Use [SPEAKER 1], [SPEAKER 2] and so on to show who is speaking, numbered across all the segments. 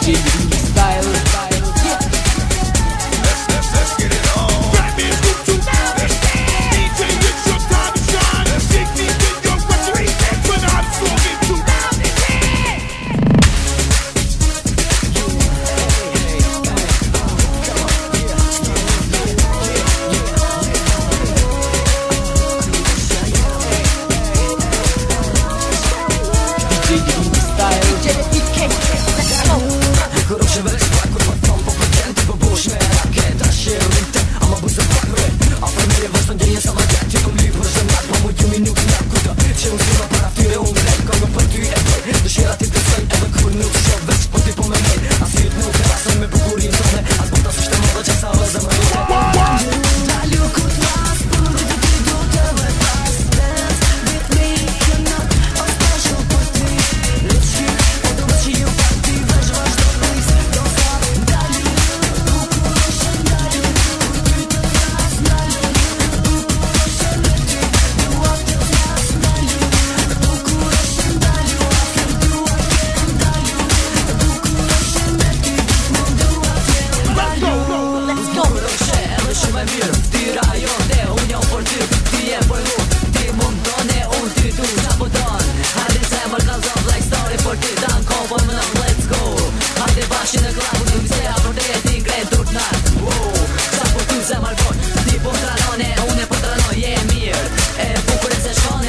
[SPEAKER 1] Let's get it on. Batman group to DJ, it's your time to shine. Shake me with your rhetoric, and when I'm talking too loud and
[SPEAKER 2] Хороший весь пак, потом по патенту побушне ракета ширинте, ама буза пакре, а фамилия важно день сама я типа либо женат, по-моему минут на куда, чем сила пара ты умрет, кого поту это, душера ты свой, это курну все весь по типу мене, а свет ну красный мы покурим тоне, а будто все что мало часа за мной.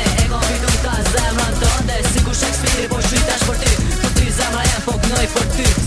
[SPEAKER 2] For ty